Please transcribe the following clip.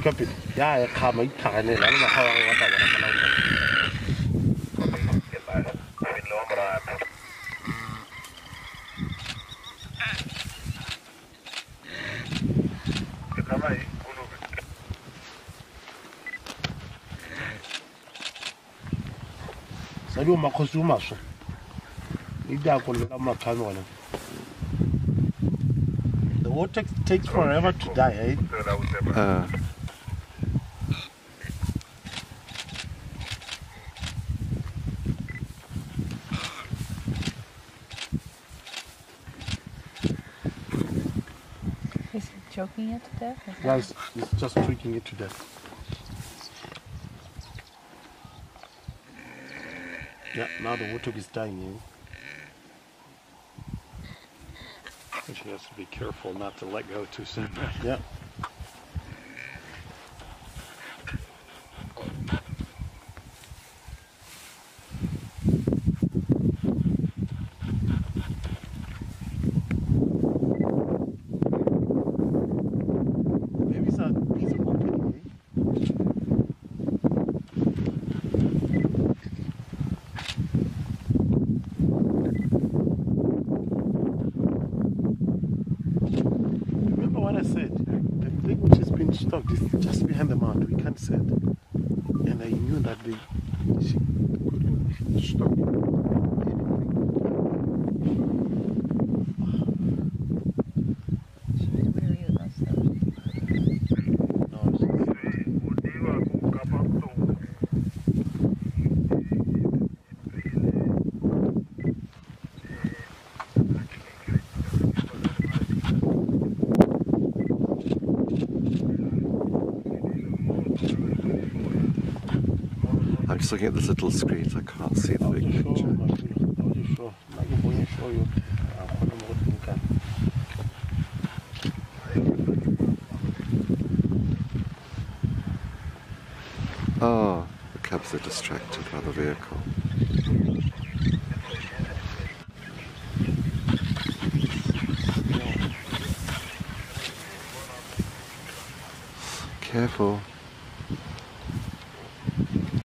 kapit ya e khama iphakane la noma khawa wata bona kana sabi umakhosi umasho idako la makhami wona. The water takes forever to die, eh? Is he choking it to death? Yes, he's just drinking it to death. Yeah, now the Warthog is dying, eh? She has to be careful not to let go too soon. Yeah. Maybe it's a piece of opening, eh? What I said, the thing which has been stocked is just behind the mound. We can't set, and I knew that she couldn't stop anything. She was weary of us, though. No, I'm just looking at this little screen, so I can't see the big picture. Oh, the cubs are distracted by the vehicle. Careful.